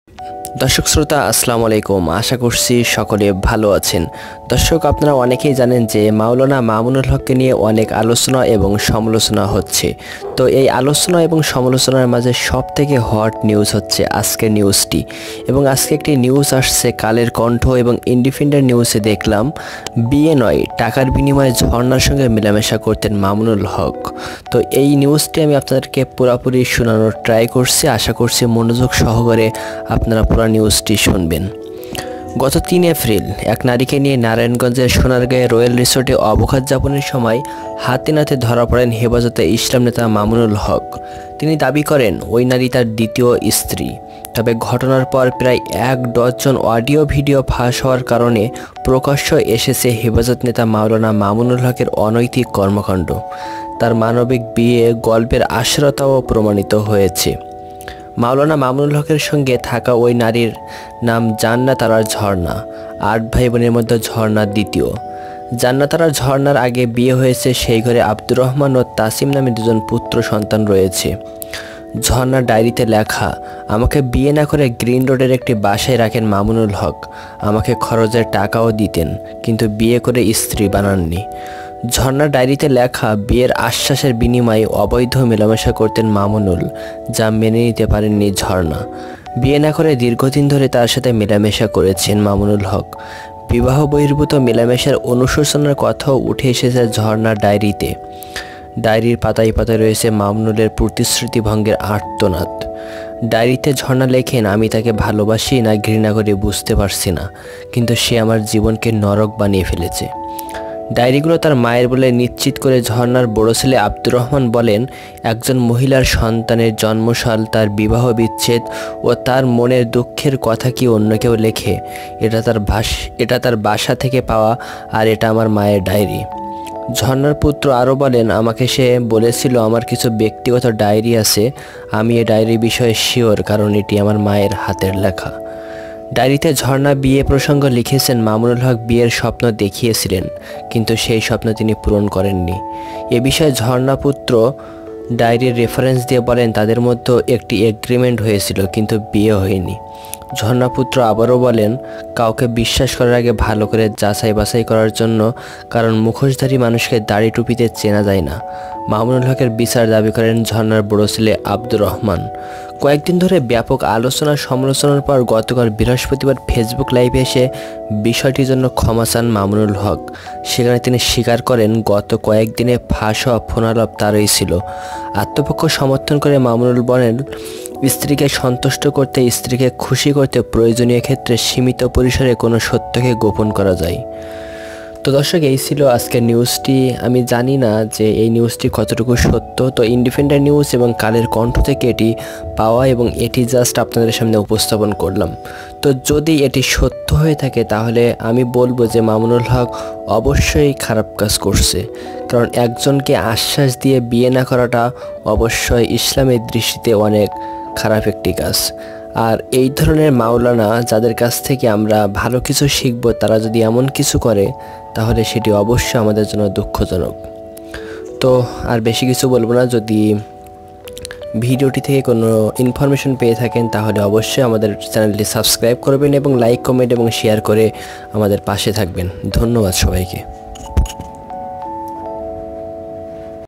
দর্শক শ্রোতা আসসালামু আলাইকুম, আশা করছি সকলে ভালো আছেন। দর্শক, আপনারা অনেকেই জানেন যে মাওলানা মামুনুল হককে নিয়ে অনেক আলোচনা এবং সমালোচনা হচ্ছে। তো এই আলোচনা এবং সমালোচনার মাঝে সবথেকে হট নিউজ হচ্ছে আজকের নিউজটি। এবং আজকে একটি নিউজ আসছে কালের কণ্ঠ এবং ইন্ডিপেন্ডেন্ট নিউজে দেখলাম বিয়ে নয়, টাকার বিনিময়ে ঝর্ণার সঙ্গে মেলামেশা করতেন মামুনুল হক। তো এই নিউজটি আমি আপনাদেরকে পুরোপুরি শোনানোর ট্রাই করছি, আশা করছি মনোযোগ সহকারে আপনারা পুরো নিউজটি শুনবেন। গত 3 এপ্রিল এক নারীকে নিয়ে নারায়ণগঞ্জের সোনারগাঁয়ে রয়্যাল রিসোর্টে অবকাশ যাপনের সময় হাতে নাতে ধরা পড়েন হেফাজতে ইসলাম নেতা মামুনুল হক। তিনি দাবি করেন ওই নারী তার দ্বিতীয় স্ত্রী। তবে ঘটনার পর প্রায় 1 ডজন অডিও ভিডিও ফাঁস হওয়ার কারণে প্রকাশ্য এসেছে হেফাজত নেতা মাওলানা মামুনুল হকের অনৈতিক কর্মকাণ্ড। তার মানবিক বিয়ে গল্পের আশ্রয়তাও প্রমাণিত হয়েছে। মাওলানা মামুনুল হকের সঙ্গে থাকা ওই নারীর নাম জান্নাতারা ঝর্ণা। 8 ভাই বোনের মধ্যে ঝর্ণা দ্বিতীয়। জান্নাতারা ঝর্ণার আগে বিয়ে হয়েছে, সেই ঘরে আব্দুর রহমান ও তাসিম নামে 2জন পুত্র সন্তান রয়েছে। ঝর্ণার ডায়েরিতে লেখা, আমাকে বিয়ে না করে গ্রিন রোডের একটি বাসায় রাখেন মামুনুল হক। আমাকে খরচের টাকাও দিতেন, কিন্তু বিয়ে করে স্ত্রী বানাননি। ঝর্ণার ডায়েরিতে লেখা, বিয়ের আশ্বাসের বিনিময়ে অবৈধ মেলামেশা করতেন মামুনুল, যা মেনে নিতে পারেননি ঝর্ণা। বিয়ে না করে দীর্ঘদিন ধরে তার সাথে মেলামেশা করেছেন মামুনুল হক। বিবাহ বহির্ভূত মেলামেশার অনুশোচনার কথাও উঠে এসেছে ঝর্ণার ডায়েরিতে। ডায়েরির পাতায় পাতায় রয়েছে মামুনুলের প্রতিশ্রুতি ভঙ্গের আর্তনাদ। ডায়েরিতে ঝর্ণা লেখেন, আমি তাকে ভালোবাসি না ঘৃণা করে বুঝতে পারছি না, কিন্তু সে আমার জীবনকে নরক বানিয়ে ফেলেছে। ডায়েরিগুলো তার মায়ের বলে নিশ্চিত করে ঝর্ণার বড় ছেলে আব্দুর রহমান বলেন, একজন মহিলার সন্তানের জন্মসাল, তার বিবাহ বিচ্ছেদ ও তার মনের দুঃখের কথা কি অন্য কেউ লেখে? এটা তার বাসা থেকে পাওয়া, আর এটা আমার মায়ের ডায়েরি। ঝর্ণার পুত্র আরও বলেন, আমাকে সে বলেছিল আমার কিছু ব্যক্তিগত ডায়েরি আছে, আমি এ ডায়েরি বিষয়ে শিওর, কারণ এটি আমার মায়ের হাতের লেখা। ডায়েরিতে ঝর্ণা বিয়ে প্রসঙ্গ লিখেছেন, মামুনুল হক বিয়ের স্বপ্ন দেখিয়েছিলেন, কিন্তু সেই স্বপ্ন তিনি পূরণ করেননি। এ বিষয়ে ঝর্ণা পুত্র ডায়েরির রেফারেন্স দিয়ে বলেন, তাদের মধ্যে একটি এগ্রিমেন্ট হয়েছিল, কিন্তু বিয়ে হয়নি। ঝর্ণাপুত্র আবারও বলেন, কাউকে বিশ্বাস করার আগে ভালো করে যাচাই বাছাই করার জন্য, কারণ মুখোশধারী মানুষকে দাড়ি টুপিতে চেনা যায় না। মামুনুল হকের বিচার দাবি করেন ঝর্ণার বড় ছেলে আব্দুর রহমান। কয়েকদিন ধরে ব্যাপক আলোচনা সমালোচনার পর গতকাল বৃহস্পতিবার ফেসবুক লাইভে এসে বিষয়টির জন্য ক্ষমা চান মামুনুল হক। সেখানে তিনি স্বীকার করেন, গত কয়েকদিনে ফাঁস হওয়া ফোনালাপ তারই ছিল। আত্মপক্ষ সমর্থন করে মামুনুল বলেন, স্ত্রীকে সন্তুষ্ট করতে, স্ত্রীকে খুশি করতে প্রয়োজনীয় ক্ষেত্রে সীমিত পরিসরে কোনো সত্যকে গোপন করা যায়। তো দর্শক, এই ছিল আজকের নিউজটি। আমি জানি না যে এই নিউজটি কতটুকু সত্য। তো ইন্ডিপেন্ডেন্ট নিউজ এবং কালের কণ্ঠ থেকে এটি পাওয়া এবং এটি জাস্ট আপনাদের সামনে উপস্থাপন করলাম। তো যদি এটি সত্য হয়ে থাকে তাহলে আমি বলবো যে মামুনুল হক অবশ্যই খারাপ কাজ করছে, কারণ একজনকে আশ্বাস দিয়ে বিয়ে না করাটা অবশ্যই ইসলামের দৃষ্টিতে অনেক খারাপ একটি কাজ। আর এই ধরনের মাওলানা যাদের কাছ থেকে আমরা ভালো কিছু শিখব, তারা যদি এমন কিছু করে তাহলে সেটি অবশ্যই আমাদের জন্য দুঃখজনক। তো আর বেশি কিছু বলবো না। যদি ভিডিওটি থেকে কোনো ইনফরমেশন পেয়ে থাকেন তাহলে অবশ্যই আমাদের চ্যানেলটি সাবস্ক্রাইব করবেন এবং লাইক, কমেন্ট এবং শেয়ার করে আমাদের পাশে থাকবেন। ধন্যবাদ সবাইকে।